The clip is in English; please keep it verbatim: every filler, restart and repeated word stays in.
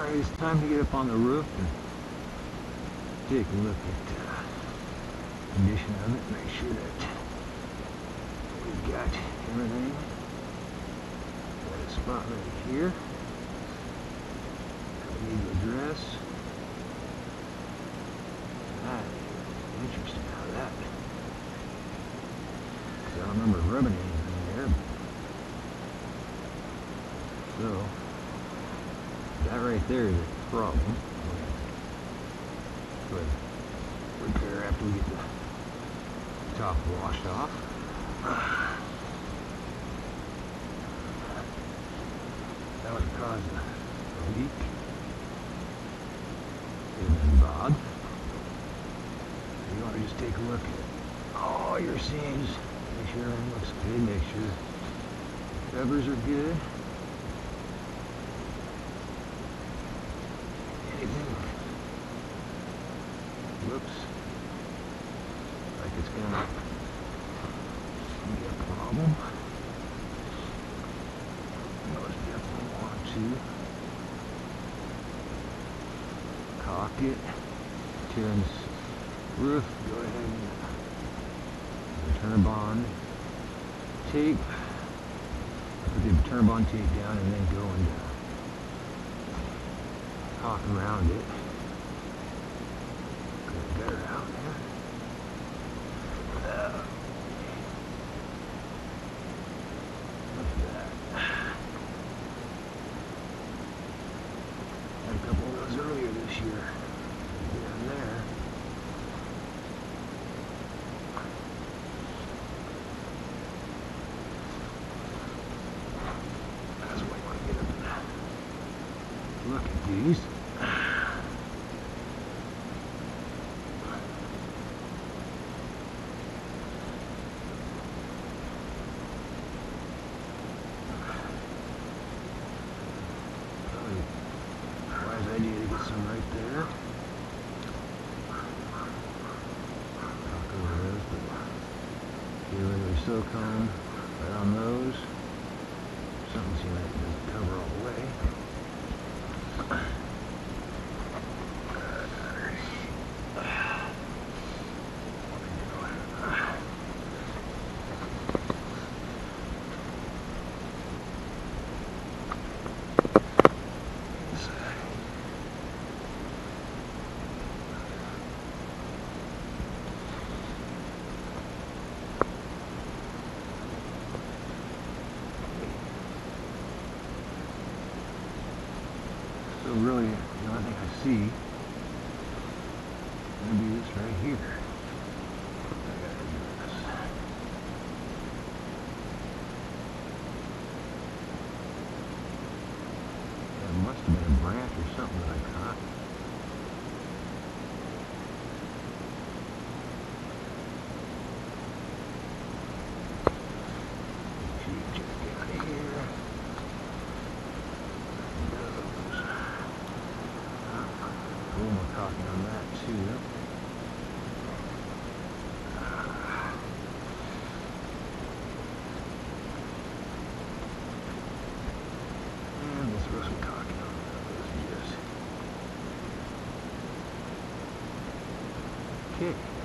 Alright, it's time to get up on the roof and take a look at the uh, condition of it. Make sure that we've got everything. Got a spot right here that we need to address. That is interesting how that, because I don't remember rubbing anything there. So, that right there is a problem. Go ahead and repair after we get the top washed off. That would cause a leak in the rod. You want to just take a look at all your seams, make sure everything looks good, make sure covers are good. Looks like it's gonna be a problem. Most definitely want to caulk it, tearing this roof. Go ahead and turn bond tape. Put the turn bond tape down and then go and uh, caulk around it. Better out there. Uh, look at that. Had a couple of those earlier this year. Down there. That's why you want to get up and look at these. Idea to get some right there. Talk over those, but get a regular silicone right on those. Something seems like it doesn't cover all the way. So really, the only thing I see is going to be this right here. I gotta do this. That must have been a branch or something that I caught. Check out of here. More caulking on that too. And we'll throw some caulking on those. Just okay.